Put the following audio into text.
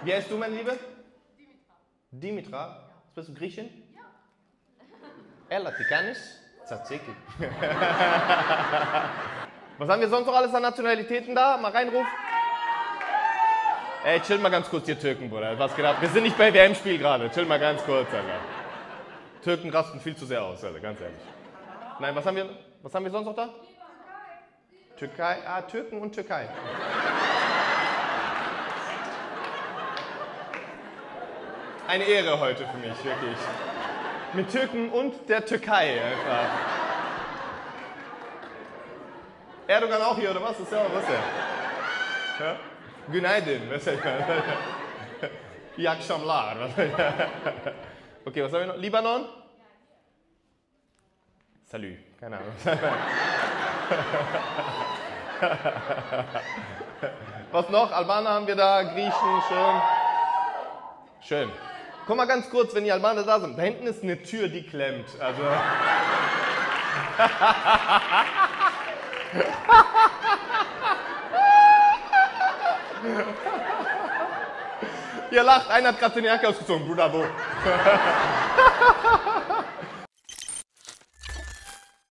Wie heißt du, meine Liebe? Dimitra. Bist du Griechin? Ja. Ella, τι κάνεις? Tzatziki. Was haben wir sonst noch alles an Nationalitäten da? Mal reinrufen. Ey, chill mal ganz kurz, ihr Türken, Bruder. Was geht ab? Wir sind nicht bei WM-Spiel gerade. Chill mal ganz kurz, Alter. Türken rasten viel zu sehr aus, Alter, ganz ehrlich. Nein, was haben wir sonst noch da? Türkei. Ah, Türken und Türkei. Eine Ehre heute für mich, wirklich. Mit Türken und der Türkei einfach. Erdogan auch hier, oder was? Ist ja auch was denn? Ja? Günaydin, was ist das? İyi akşamlar. Okay, was haben wir noch? Libanon? Salut, keine Ahnung. Was noch? Albaner haben wir da, Griechen, schön. Schön. Guck mal ganz kurz, wenn die Albaner da sind. Da hinten ist eine Tür, die klemmt. Also. Ihr lacht, einer hat gerade den Jacke ausgezogen. Bruder, wo?